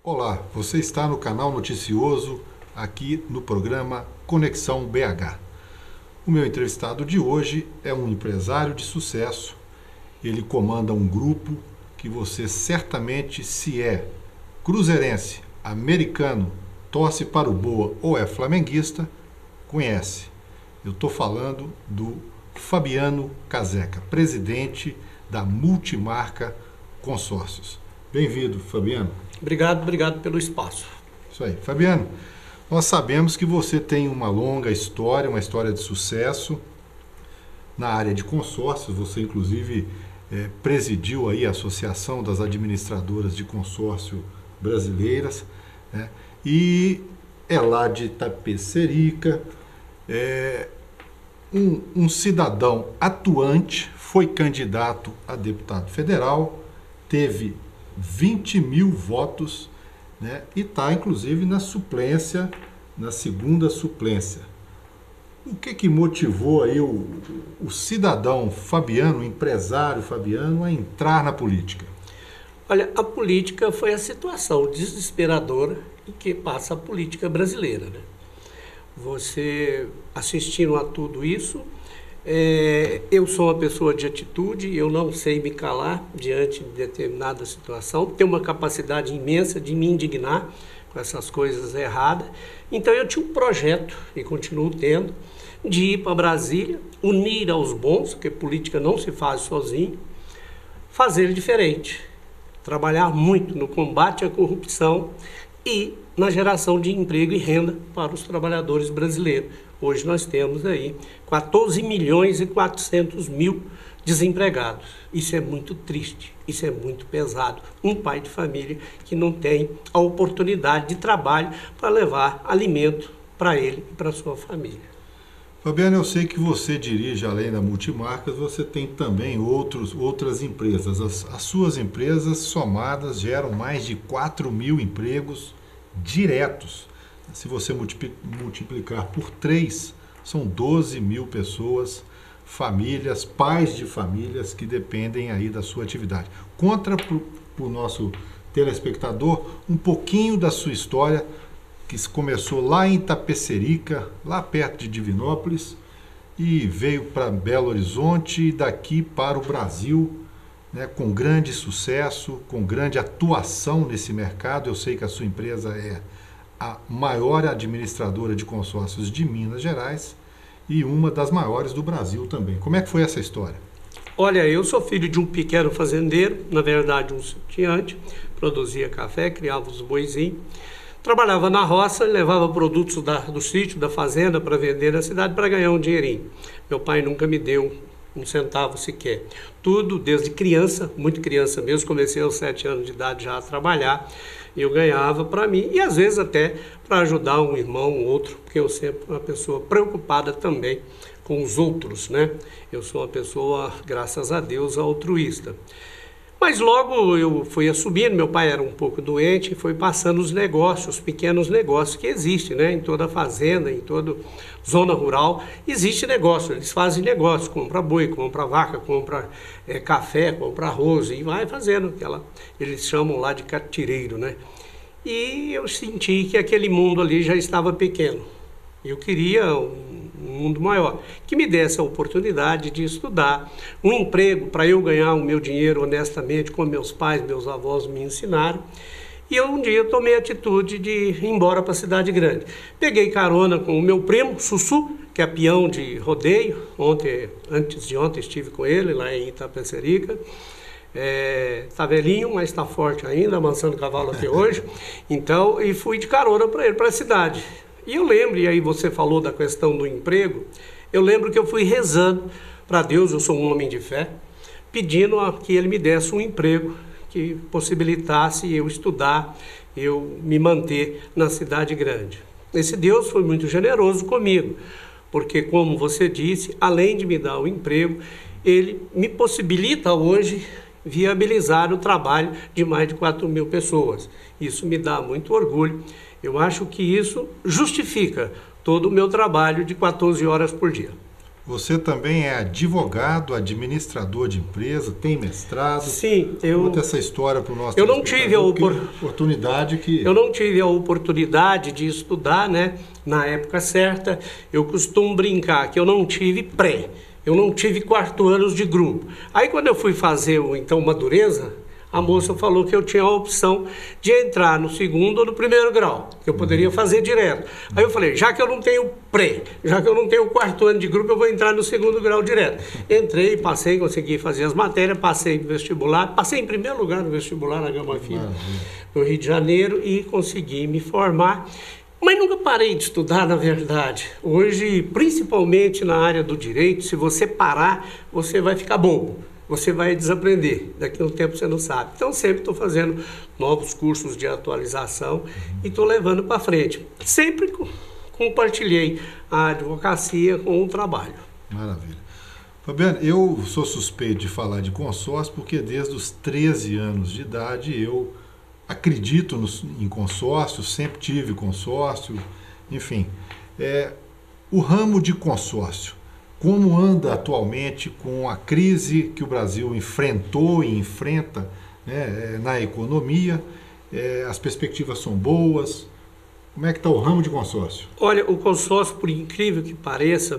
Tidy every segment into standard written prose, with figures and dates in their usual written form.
Olá, você está no canal noticioso aqui no programa Conexão BH. O meu entrevistado de hoje é um empresário de sucesso. Ele comanda um grupo que você certamente, se é cruzeirense, americano, torce para o Boa ou é flamenguista, conhece. Eu estou falando do Fabiano Caseca, presidente da Multimarca Consórcios. Bem-vindo, Fabiano. Obrigado pelo espaço. Isso aí. Fabiano, nós sabemos que você tem uma longa história, uma história de sucesso na área de consórcios. Você, inclusive, presidiu aí a Associação das Administradoras de Consórcio Brasileiras, né? E é lá de Itapecerica, um cidadão atuante, foi candidato a deputado federal, teve 20 mil votos, né? E está, inclusive, na suplência, na segunda suplência. O que motivou aí o cidadão Fabiano, o empresário Fabiano, a entrar na política? Olha, a política foi a situação desesperadora em que passa a política brasileira, né? Você assistindo a tudo isso, eu sou uma pessoa de atitude, eu não sei me calar diante de determinada situação, tenho uma capacidade imensa de me indignar com essas coisas erradas. Então eu tinha um projeto, e continuo tendo, de ir para Brasília, unir aos bons, porque política não se faz sozinho, fazer diferente, trabalhar muito no combate à corrupção e na geração de emprego e renda para os trabalhadores brasileiros. Hoje nós temos aí 14 milhões e 400 mil desempregados. Isso é muito triste, isso é muito pesado. Um pai de família que não tem a oportunidade de trabalho para levar alimento para ele e para a sua família. Fabiano, eu sei que você dirige, além da Multimarcas, você tem também outras empresas. As suas empresas somadas geram mais de 4 mil empregos diretos. Se você multiplicar por 3, são 12 mil pessoas, famílias, pais de famílias que dependem aí da sua atividade. Conta para o nosso telespectador um pouquinho da sua história, que começou lá em Itapecerica, lá perto de Divinópolis, e veio para Belo Horizonte e daqui para o Brasil, né, com grande sucesso, com grande atuação nesse mercado. Eu sei que a sua empresa é a maior administradora de consórcios de Minas Gerais e uma das maiores do Brasil também. Como é que foi essa história? Olha, eu sou filho de um pequeno fazendeiro, na verdade um sitiante, produzia café, criava os boizinhos, trabalhava na roça, levava produtos do sítio, da fazenda para vender na cidade para ganhar um dinheirinho. Meu pai nunca me deu um centavo sequer. Tudo desde criança, muito criança mesmo, comecei aos 7 anos de idade já a trabalhar. Eu ganhava para mim e às vezes até para ajudar um irmão, um outro, porque eu sempre fui uma pessoa preocupada também com os outros, né? Eu sou uma pessoa, graças a Deus, altruísta. Mas logo eu fui assumindo, meu pai era um pouco doente e foi passando os negócios, os pequenos negócios que existem, né? Em toda fazenda, em toda zona rural, existe negócio, eles fazem negócio, compra boi, compra vaca, compra café, compra arroz e vai fazendo aquela, eles chamam lá de catireiro, né? E eu senti que aquele mundo ali já estava pequeno. Eu queria um mundo maior, que me desse a oportunidade de estudar, um emprego para eu ganhar o meu dinheiro honestamente, como meus pais, meus avós me ensinaram. E eu um dia tomei a atitude de ir embora para a cidade grande. Peguei carona com o meu primo, Sussu, que é peão de rodeio. Antes de ontem estive com ele lá em Itapecerica. Está velhinho, mas está forte ainda, amansando cavalo até hoje. Então, e fui de carona para ele, para a cidade. E eu lembro, e aí você falou da questão do emprego, eu lembro que eu fui rezando para Deus, eu sou um homem de fé, pedindo que Ele me desse um emprego que possibilitasse eu estudar, eu me manter na cidade grande. Esse Deus foi muito generoso comigo, porque como você disse, além de me dar o emprego, Ele me possibilita hoje viabilizar o trabalho de mais de 4 mil pessoas. Isso me dá muito orgulho. Eu acho que isso justifica todo o meu trabalho de 14 horas por dia. Você também é advogado, administrador de empresa, tem mestrado. Sim, Conta essa história para o nosso eu não tive a oportunidade que... Eu não tive a oportunidade de estudar, né, na época certa. Eu costumo brincar que eu não tive pré, eu não tive 4 anos de grupo. Aí quando eu fui fazer então Madureza, a moça falou que eu tinha a opção de entrar no 2º ou no 1º grau, que eu poderia fazer direto. Aí eu falei, já que eu não tenho pré, já que eu não tenho 4º ano de grupo, eu vou entrar no 2º grau direto. Entrei, passei, consegui fazer as matérias, passei no vestibular, passei em primeiro lugar no vestibular na Gama Filho, no Rio de Janeiro, e consegui me formar. Mas nunca parei de estudar, na verdade. Hoje, principalmente na área do direito, se você parar, você vai ficar bobo. Você vai desaprender, daqui a um tempo você não sabe. Então sempre estou fazendo novos cursos de atualização e estou levando para frente. Sempre compartilhei a advocacia com o trabalho. Maravilha. Fabiano, eu sou suspeito de falar de consórcio porque desde os 13 anos de idade eu acredito em consórcio, sempre tive consórcio, enfim. O ramo de consórcio, como anda atualmente com a crise que o Brasil enfrentou e enfrenta, né, na economia? As perspectivas são boas? Como é que está o ramo de consórcio? Olha, o consórcio, por incrível que pareça,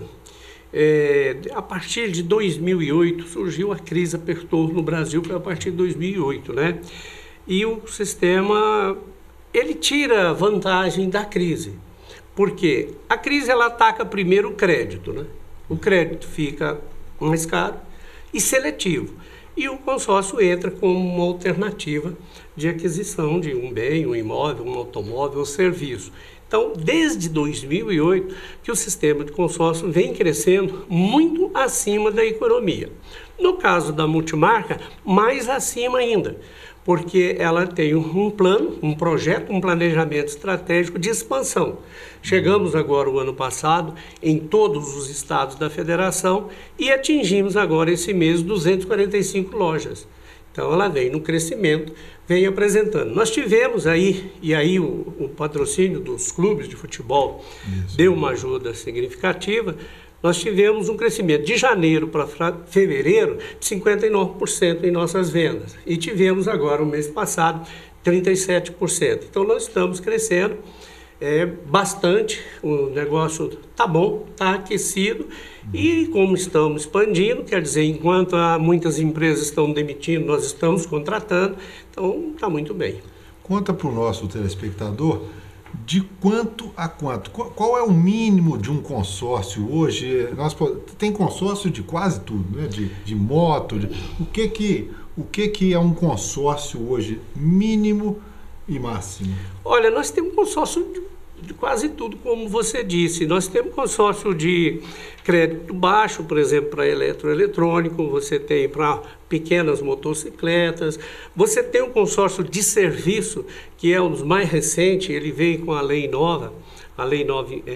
a partir de 2008 surgiu a crise, apertou no Brasil, foi a partir de 2008, né? E o sistema, ele tira vantagem da crise. Por quê? A crise, ela ataca primeiro o crédito, né? O crédito fica mais caro e seletivo. E o consórcio entra como uma alternativa de aquisição de um bem, um imóvel, um automóvel ou serviço. Então, desde 2008, que o sistema de consórcio vem crescendo muito acima da economia. No caso da multimarca, mais acima ainda, porque ela tem um plano, um projeto, um planejamento estratégico de expansão. Chegamos agora, o ano passado, em todos os estados da federação e atingimos agora esse mês 245 lojas. Então ela vem no crescimento, vem apresentando. Nós tivemos aí, e aí o patrocínio dos clubes de futebol deu uma ajuda significativa. Nós tivemos um crescimento de janeiro para fevereiro de 59% em nossas vendas. E tivemos agora, o mês passado, 37%. Então, nós estamos crescendo bastante, o negócio está bom, está aquecido. E como estamos expandindo, quer dizer, enquanto muitas empresas estão demitindo, nós estamos contratando. Então, está muito bem. Conta para o nosso telespectador de quanto a quanto. Qual é o mínimo de um consórcio hoje? Tem consórcio de quase tudo, né? De moto. O que é um consórcio hoje, mínimo e máximo? Olha, nós temos consórcio de quase tudo, como você disse. Nós temos consórcio de crédito baixo, por exemplo, para eletroeletrônico, você tem para pequenas motocicletas, você tem um consórcio de serviço, que é um dos mais recentes, ele veio com a lei nova, a lei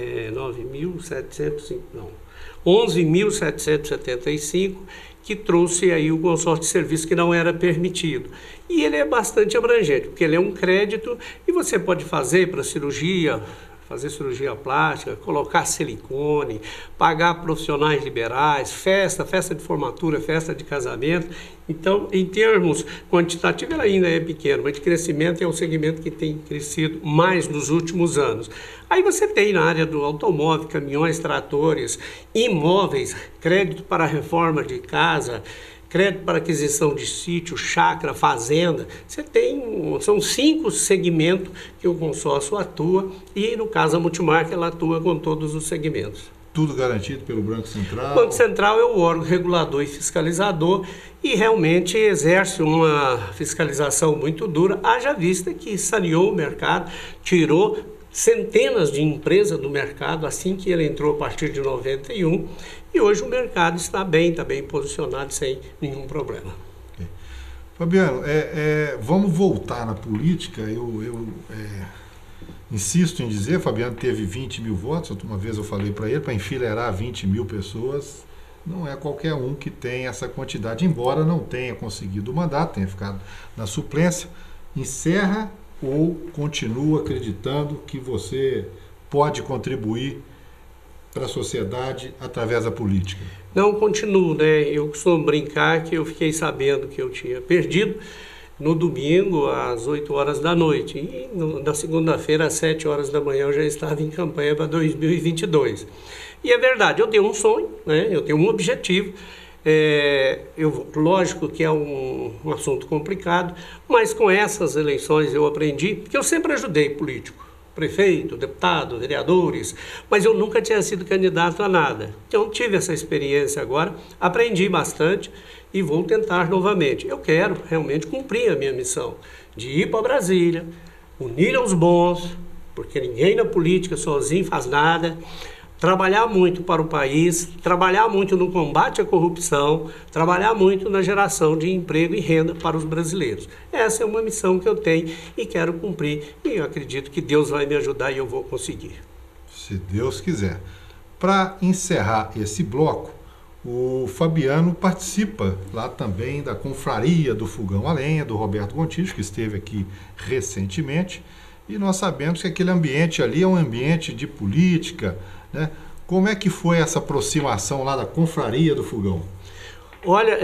11.775, que trouxe aí o consórcio de serviço que não era permitido. E ele é bastante abrangente, porque ele é um crédito e você pode fazer para cirurgia, fazer cirurgia plástica, colocar silicone, pagar profissionais liberais, festa de formatura, festa de casamento. Então, em termos quantitativos, ela ainda é pequena, mas de crescimento é um segmento que tem crescido mais nos últimos anos. Aí você tem na área do automóvel, caminhões, tratores, imóveis, crédito para reforma de casa, crédito para aquisição de sítio, chácara, fazenda. São 5 segmentos que o consórcio atua e, no caso, a multimarca, ela atua com todos os segmentos. Tudo garantido pelo Banco Central? O Banco Central é o órgão regulador e fiscalizador e realmente exerce uma fiscalização muito dura, haja vista que saneou o mercado, tirou centenas de empresas do mercado assim que ele entrou a partir de 91, e hoje o mercado está bem posicionado sem nenhum problema. Okay. Fabiano, vamos voltar na política. Eu insisto em dizer, Fabiano teve 20 mil votos, uma vez eu falei para ele, para enfileirar 20 mil pessoas, não é qualquer um que tem essa quantidade, embora não tenha conseguido o mandato, tenha ficado na suplência. Encerra ou continua acreditando que você pode contribuir para a sociedade através da política? Não, continuo, né? Eu costumo brincar que eu fiquei sabendo que eu tinha perdido no domingo às 8 horas da noite e na segunda-feira às 7 horas da manhã eu já estava em campanha para 2022. E é verdade, eu tenho um sonho, né? Eu tenho um objetivo. Lógico que é um assunto complicado, mas com essas eleições eu aprendi, porque eu sempre ajudei político, prefeito, deputado, vereadores, mas eu nunca tinha sido candidato a nada. Então tive essa experiência agora, aprendi bastante e vou tentar novamente. Eu quero realmente cumprir a minha missão de ir para Brasília, unir aos bons, porque ninguém na política sozinho faz nada, trabalhar muito para o país, trabalhar muito no combate à corrupção, trabalhar muito na geração de emprego e renda para os brasileiros. Essa é uma missão que eu tenho e quero cumprir e eu acredito que Deus vai me ajudar e eu vou conseguir. Se Deus quiser. Para encerrar esse bloco, o Fabiano participa lá também da confraria do Fogão a Lenha, do Roberto Gontijo, que esteve aqui recentemente, e nós sabemos que aquele ambiente ali é um ambiente de política, né? Como é que foi essa aproximação lá da confraria do Fogão? Olha,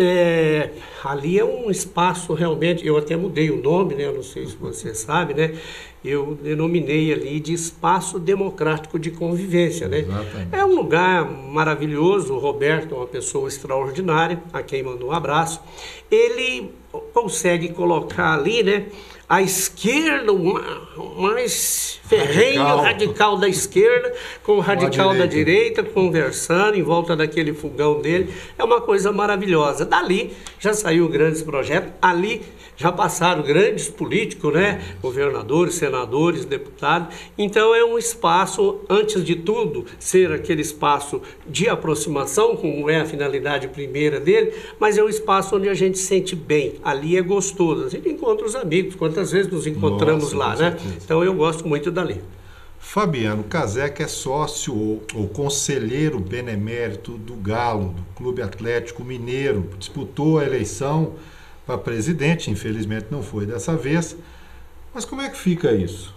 ali é um espaço realmente, eu até mudei o nome, né? Eu não sei se você sabe, né? Eu denominei ali de espaço democrático de convivência, né? Exatamente. É um lugar maravilhoso, o Roberto é uma pessoa extraordinária, a quem mandou um abraço. Ele consegue colocar ali, né? A esquerda, o mais ferrenho radical da esquerda, com o radical da direita, conversando em volta daquele fogão dele. É uma coisa maravilhosa. Dali já saiu grandes projetos, ali já passaram grandes políticos, né? Governadores, senadores, deputados. Então é um espaço, antes de tudo, ser aquele espaço de aproximação, como é a finalidade primeira dele, mas é um espaço onde a gente se sente bem. Ali é gostoso. A gente encontra os amigos, quantas vezes nos encontramos lá, né? Então eu gosto muito dali. Fabiano Caseca é sócio ou conselheiro benemérito do Galo, do Clube Atlético Mineiro. Disputou a eleição para presidente, infelizmente não foi dessa vez. Mas como é que fica isso?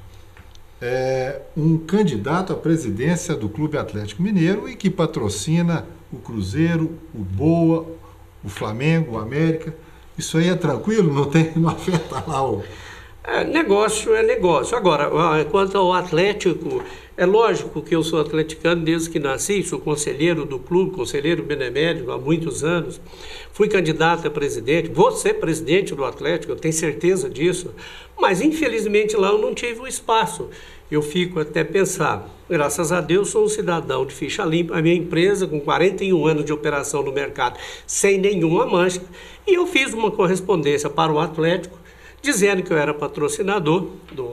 É um candidato à presidência do Clube Atlético Mineiro e que patrocina o Cruzeiro, o Boa, o Flamengo, o América. Isso aí é tranquilo? Não afeta lá o... Negócio é negócio. Agora, quanto ao Atlético, é lógico que eu sou atleticano desde que nasci, sou conselheiro do clube, conselheiro benemérito há muitos anos. Fui candidato a presidente, vou ser presidente do Atlético, eu tenho certeza disso. Mas, infelizmente, lá eu não tive o espaço. Eu fico até pensar, graças a Deus sou um cidadão de ficha limpa, a minha empresa com 41 anos de operação no mercado, sem nenhuma mancha, e eu fiz uma correspondência para o Atlético, dizendo que eu era patrocinador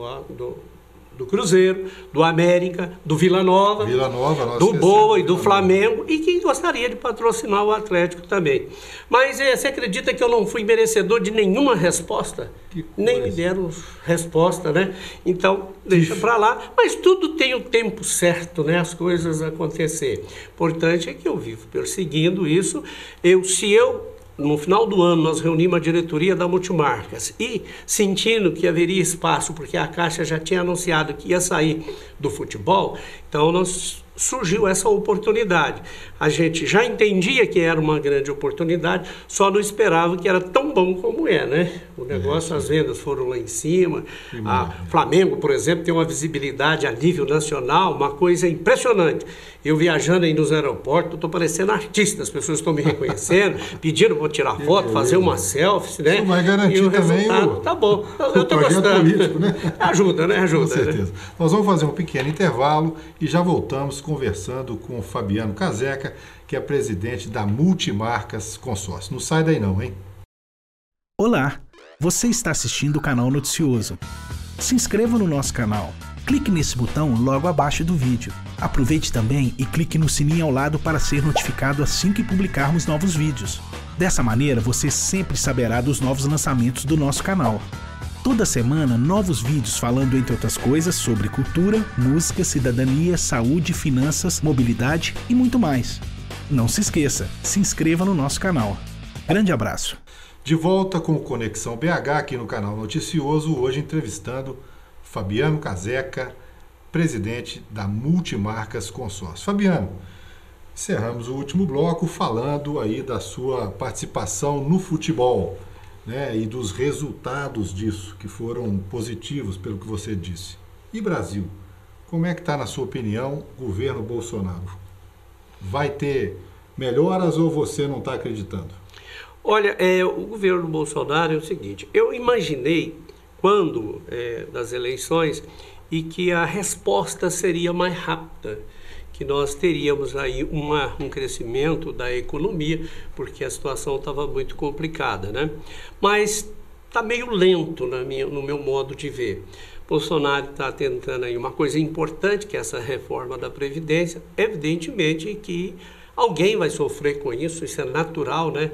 do Cruzeiro, do América, do Vila Nova do Boa e do Flamengo, e que gostaria de patrocinar o Atlético também. Mas você acredita que eu não fui merecedor de nenhuma resposta? Nem me deram resposta, né? Então, deixa para lá. Mas tudo tem o tempo certo, né? As coisas acontecer. Importante é que eu vivo perseguindo isso. No final do ano, nós reunimos a diretoria da Multimarcas e, sentindo que haveria espaço, porque a Caixa já tinha anunciado que ia sair do futebol, então surgiu essa oportunidade. A gente já entendia que era uma grande oportunidade, só não esperava que era tão bom como é, né? O negócio, as vendas foram lá em cima. A Flamengo, por exemplo, tem uma visibilidade a nível nacional, uma coisa impressionante. Eu viajando aí nos aeroportos, estou parecendo artista, as pessoas estão me reconhecendo, pedindo para tirar foto, fazer uma selfie, né? Isso vai garantir e o também resultado, tá bom. Eu estou gostando. Político, né? Ajuda, né? Ajuda. Com certeza. Né? Nós vamos fazer um pequeno intervalo e já voltamos conversando com o Fabiano Caseca, que é presidente da Multimarcas Consórcio. Não sai daí não, hein? Olá, você está assistindo o canal Noticioso. Se inscreva no nosso canal. Clique nesse botão logo abaixo do vídeo. Aproveite também e clique no sininho ao lado para ser notificado assim que publicarmos novos vídeos. Dessa maneira, você sempre saberá dos novos lançamentos do nosso canal. Toda semana, novos vídeos falando, entre outras coisas, sobre cultura, música, cidadania, saúde, finanças, mobilidade e muito mais. Não se esqueça, se inscreva no nosso canal. Grande abraço. De volta com o Conexão BH aqui no canal Noticioso, hoje entrevistando Fabiano Caseca, presidente da Multimarcas Consórcio. Fabiano, encerramos o último bloco falando aí da sua participação no futebol, né, e dos resultados disso, que foram positivos, pelo que você disse. E Brasil? Como é que está, na sua opinião, o governo Bolsonaro? Vai ter melhoras ou você não está acreditando? Olha, o governo Bolsonaro é o seguinte, eu imaginei quando das eleições e que a resposta seria mais rápida, que nós teríamos aí um crescimento da economia, porque a situação estava muito complicada, né? Mas está meio lento no meu modo de ver. Bolsonaro está tentando aí uma coisa importante, que é essa reforma da Previdência. Evidentemente que alguém vai sofrer com isso, isso é natural, né?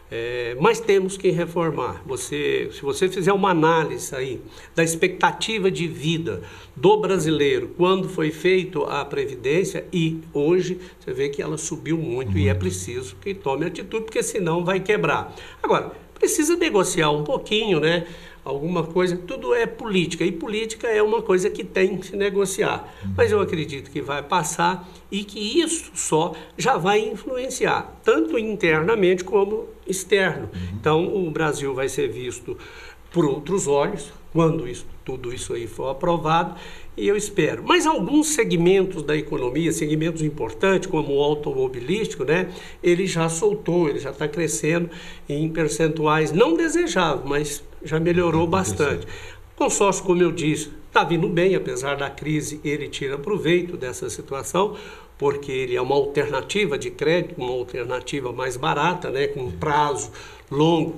Mas temos que reformar. Se você fizer uma análise aí da expectativa de vida do brasileiro quando foi feito a Previdência e hoje, você vê que ela subiu muito e é preciso que tome atitude, porque senão vai quebrar. Agora, precisa negociar um pouquinho, né? Alguma coisa, tudo é política, e política é uma coisa que tem que se negociar. Mas eu acredito que vai passar e que isso só já vai influenciar, tanto internamente como externo. Então, o Brasil vai ser visto por outros olhos, quando tudo isso aí for aprovado, e eu espero. Mas alguns segmentos da economia, segmentos importantes, como o automobilístico, né, ele já soltou, ele já está crescendo em percentuais não desejáveis, mas já melhorou bastante. O consórcio, como eu disse, está vindo bem, apesar da crise, ele tira proveito dessa situação, porque ele é uma alternativa de crédito, uma alternativa mais barata, né, com prazo longo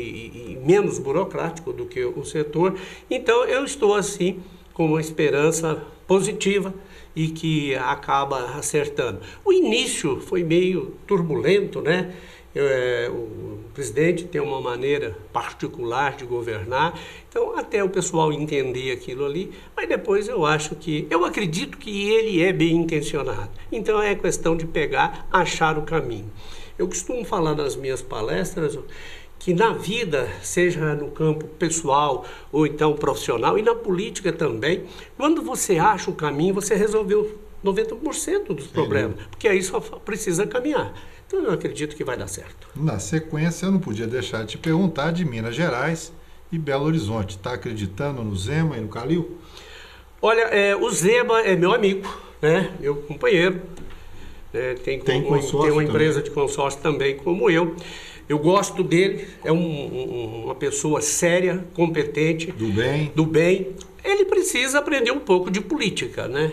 e menos burocrático do que o setor. Então, eu estou assim com uma esperança positiva e que acaba acertando. O início foi meio turbulento, né? O presidente tem uma maneira particular de governar, então até o pessoal entender aquilo ali, mas depois eu acredito que ele é bem intencionado. Então é questão de achar o caminho. Eu costumo falar nas minhas palestras que na vida, seja no campo pessoal ou então profissional e na política também, quando você acha o caminho, você resolveu 90% dos problemas, porque aí só precisa caminhar. Então eu acredito que vai dar certo. Na sequência, eu não podia deixar de te perguntar de Minas Gerais e Belo Horizonte. Está acreditando no Zema e no Calil? Olha, o Zema é meu amigo, né? Meu companheiro. Tem uma empresa de consórcio também como eu. Eu gosto dele, é uma pessoa séria, competente. Do bem. Ele precisa aprender um pouco de política, né?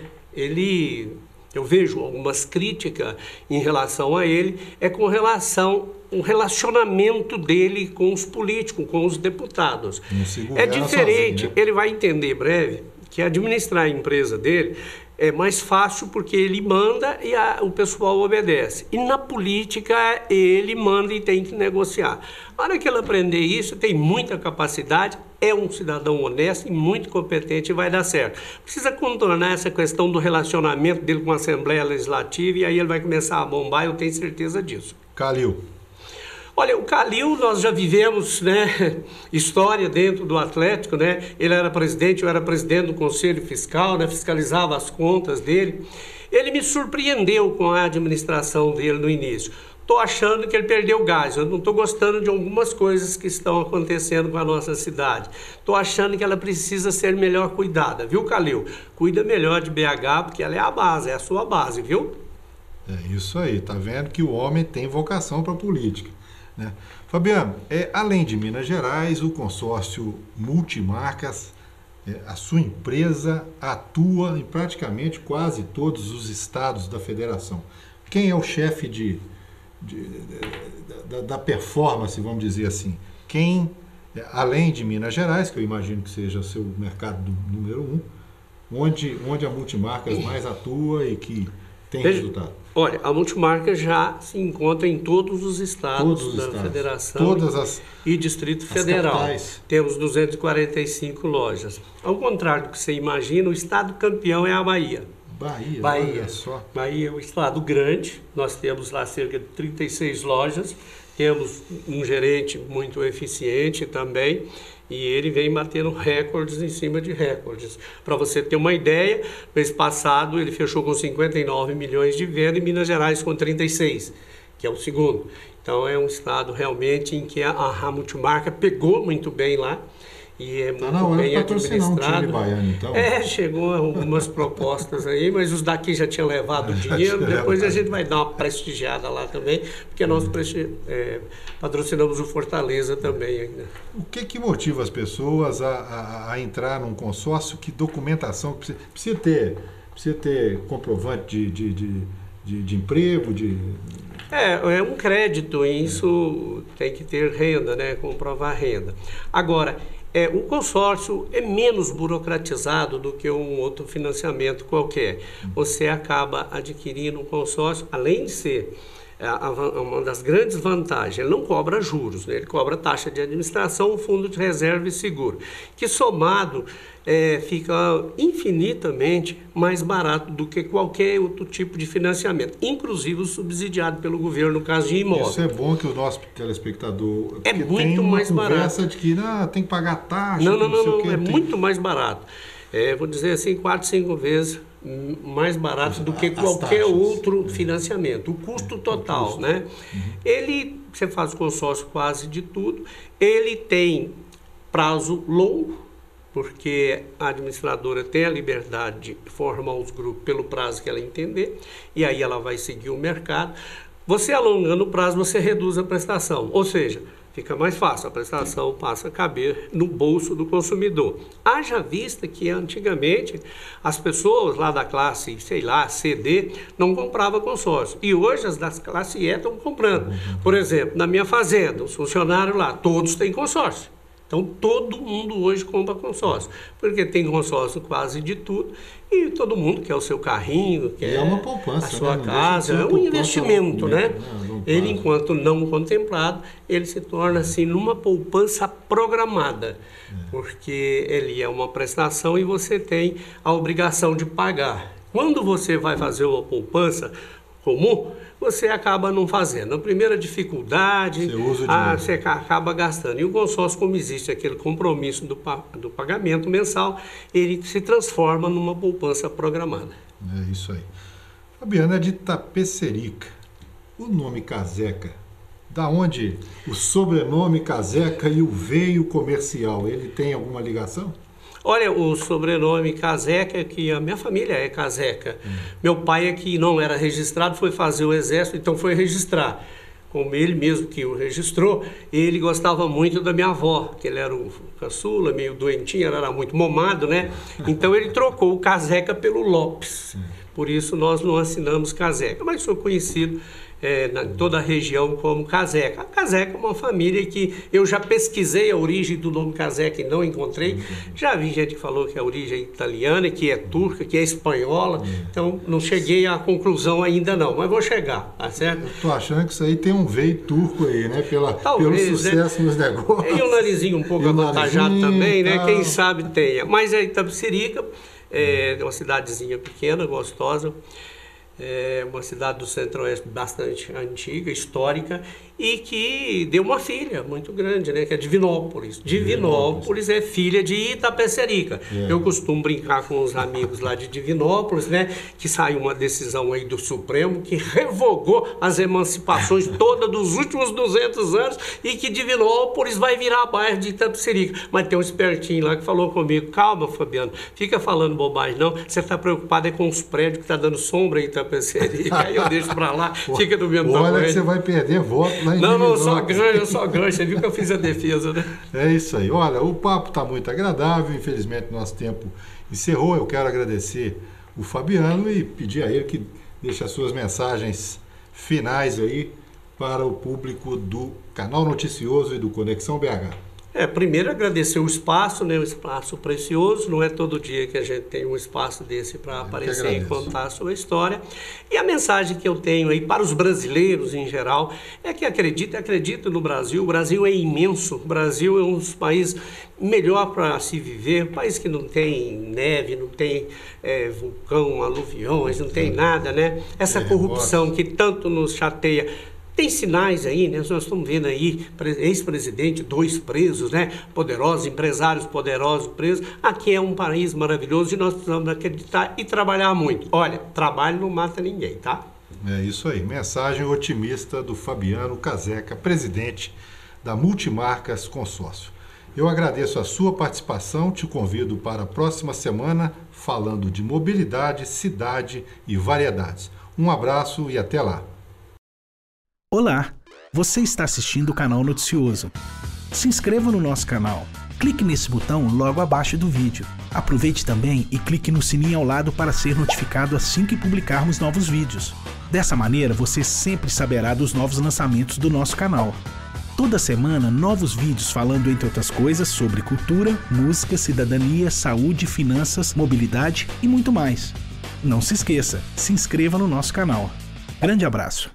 Eu vejo algumas críticas em relação a ele, com relação ao relacionamento dele com os políticos, com os deputados. É diferente, sozinho, né? Ele vai entender em breve que administrar a empresa dele é mais fácil porque ele manda e o pessoal obedece. E na política ele manda e tem que negociar. A hora que ele aprender isso, tem muita capacidade, é um cidadão honesto e muito competente e vai dar certo. Precisa contornar essa questão do relacionamento dele com a Assembleia Legislativa e aí ele vai começar a bombar, eu tenho certeza disso. Calil. Olha, o Calil, nós já vivemos, né, história dentro do Atlético, né? Ele era presidente, eu era presidente do Conselho Fiscal, né, fiscalizava as contas dele. Ele me surpreendeu com a administração dele no início. Estou achando que ele perdeu gás, eu não estou gostando de algumas coisas que estão acontecendo com a nossa cidade. Estou achando que ela precisa ser melhor cuidada, viu, Calil? Cuida melhor de BH, porque ela é a base, é a sua base, viu? É isso aí, tá vendo que o homem tem vocação para política, né? Fabiano, além de Minas Gerais, o consórcio Multimarcas, a sua empresa atua em praticamente quase todos os estados da federação. Quem é o chefe da performance, vamos dizer assim? Quem, além de Minas Gerais, que eu imagino que seja o seu mercado número 1, onde a Multimarcas mais atua e que tem resultado? Olha, a Multimarcas já se encontra em todos os estados da federação e Distrito Federal. Capitais. Temos 245 lojas. Ao contrário do que você imagina, o estado campeão é a Bahia. Bahia, olha só. Bahia é um estado grande, nós temos lá cerca de 36 lojas, temos um gerente muito eficiente também, e ele vem batendo recordes em cima de recordes. Para você ter uma ideia, mês passado ele fechou com 59 milhões de venda e Minas Gerais com 36, que é o segundo. Então é um estado realmente em que a multimarca pegou muito bem lá e é muito bem administrado. Um time baiano, então. Chegou algumas propostas aí, mas os daqui já tinham levado o dinheiro, depois a gente vai dar uma prestigiada lá também, porque nós patrocinamos o Fortaleza também. Né? O que motiva as pessoas a entrar num consórcio? Que documentação? Precisa ter comprovante de emprego, É um crédito, e isso tem que ter renda, né? Comprovar renda. Agora, o consórcio é menos burocratizado do que um outro financiamento qualquer. Você acaba adquirindo um consórcio, além de ser uma das grandes vantagens, ele não cobra juros, né? Ele cobra taxa de administração, fundo de reserva e seguro, que somado fica infinitamente mais barato do que qualquer outro tipo de financiamento, inclusive o subsidiado pelo governo no caso de imóvel. Isso é bom que o nosso telespectador muito mais barato. De que tem que pagar taxa. Não, muito mais barato. Vou dizer assim, 4, 5 vezes mais barato do que qualquer outro financiamento. O custo total, né? Você faz o consórcio quase de tudo. Ele tem prazo longo, porque a administradora tem a liberdade de formar os grupos pelo prazo que ela entender, e aí ela vai seguir o mercado. Você alongando o prazo, você reduz a prestação, ou seja, fica mais fácil, a prestação passa a caber no bolso do consumidor. Haja vista que antigamente as pessoas lá da classe, CD, não compravam consórcio. E hoje as das classe E estão comprando. Por exemplo, na minha fazenda, os funcionários lá, todos têm consórcio. Então, todo mundo hoje compra consórcio, porque tem consórcio quase de tudo e todo mundo quer o seu carrinho, quer uma poupança, a sua casa, é um investimento, né? Ele, enquanto não contemplado, ele se torna assim numa poupança programada, porque ele é uma prestação e você tem a obrigação de pagar. Quando você vai fazer uma poupança comum, você acaba não fazendo. A primeira dificuldade, você acaba gastando. E o consórcio, como existe aquele compromisso do pagamento mensal, ele se transforma numa poupança programada. É isso aí. Fabiana, é de Itapecerica. O nome Caseca, da onde o sobrenome Caseca e o veio comercial, ele tem alguma ligação? Olha, o sobrenome Caseca, que a minha família é Caseca. Meu pai, que não era registrado, foi fazer o exército, então foi registrar. Como ele mesmo que o registrou, ele gostava muito da minha avó, que ele era o caçula, meio doentinho, ela era muito momado, né? Então ele trocou o Caseca pelo Lopes. Por isso nós não assinamos Caseca, mas sou conhecido em toda a região como Caseca. A Caseca é uma família que eu já pesquisei a origem do nome Caseca e não encontrei. Já vi gente que falou que a origem é italiana, que é turca, que é espanhola. Então não cheguei à conclusão ainda não, mas vou chegar, tá certo? Eu tô achando que isso aí tem um veio turco aí, né? Pelo sucesso, né? Nos negócios. E um narizinho um pouco avantajado também, né? Quem sabe tenha. Mas a Itapecerica é uma cidadezinha pequena, gostosa. É uma cidade do Centro-Oeste bastante antiga, histórica, e que deu uma filha muito grande, né? Que é Divinópolis. Divinópolis é filha de Itapecerica. Eu costumo brincar com os amigos lá de Divinópolis, né? Que saiu uma decisão aí do Supremo que revogou as emancipações todas dos últimos 200 anos e que Divinópolis vai virar bairro de Itapecerica. Mas tem um espertinho lá que falou comigo: calma, Fabiano, fica falando bobagem não, você está preocupado com os prédios que está dando sombra em Itapecerica. Aí eu deixo para lá, fica do mesmo tamanho. Olha que você vai perder voto. Não, eu só ganho. Você viu que eu fiz a defesa, né? É isso aí. Olha, o papo está muito agradável, infelizmente nosso tempo encerrou. Eu quero agradecer o Fabiano e pedir a ele que deixe as suas mensagens finais aí para o público do Canal Noticioso e do Conexão BH. Primeiro agradecer o espaço, né? Um espaço precioso, não é todo dia que a gente tem um espaço desse para aparecer e contar a sua história. E a mensagem que eu tenho aí para os brasileiros em geral é que acredita no Brasil. O Brasil é imenso, o Brasil é um dos países melhor para se viver, um país que não tem neve, não tem vulcão, aluviões, não tem nada, né? Essa corrupção que tanto nos chateia Tem sinais aí, né? Nós estamos vendo aí ex-presidente, 2 presos, né? Poderosos, empresários poderosos presos. Aqui é um país maravilhoso e nós precisamos acreditar e trabalhar muito. Olha, trabalho não mata ninguém, tá? É isso aí. Mensagem otimista do Fabiano Caseca, presidente da Multimarcas Consórcio. Eu agradeço a sua participação, te convido para a próxima semana falando de mobilidade, cidade e variedades. Um abraço e até lá. Olá, você está assistindo o canal Noticioso. Se inscreva no nosso canal, clique nesse botão logo abaixo do vídeo. Aproveite também e clique no sininho ao lado para ser notificado assim que publicarmos novos vídeos. Dessa maneira você sempre saberá dos novos lançamentos do nosso canal. Toda semana, novos vídeos falando, entre outras coisas, sobre cultura, música, cidadania, saúde, finanças, mobilidade e muito mais. Não se esqueça, se inscreva no nosso canal. Grande abraço!